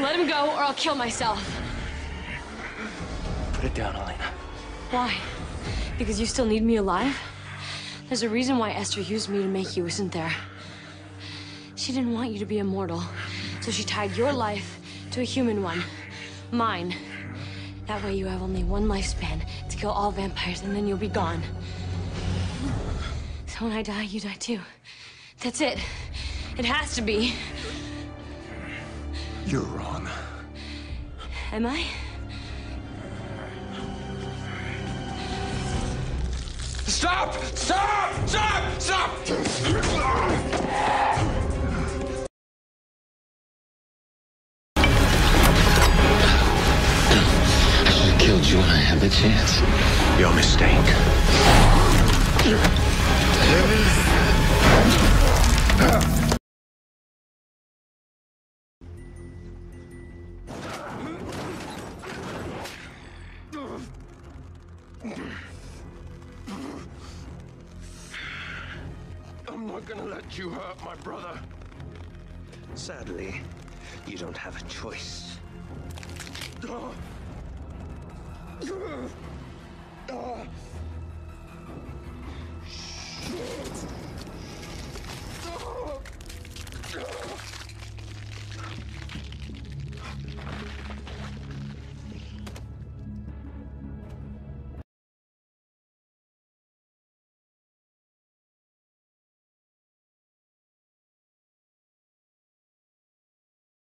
Let him go, or I'll kill myself. Put it down, Elena. Why? Because you still need me alive? There's a reason why Esther used me to make you, isn't there? She didn't want you to be immortal, so she tied your life to a human one. Mine. That way you have only one lifespan to kill all vampires, and then you'll be gone. So when I die, you die too. That's it. It has to be. You're wrong. Am I? Stop! Stop! Stop! Stop! I should have killed you when I had the chance. Your mistake. I'm not gonna let you hurt my brother. Sadly, you don't have a choice.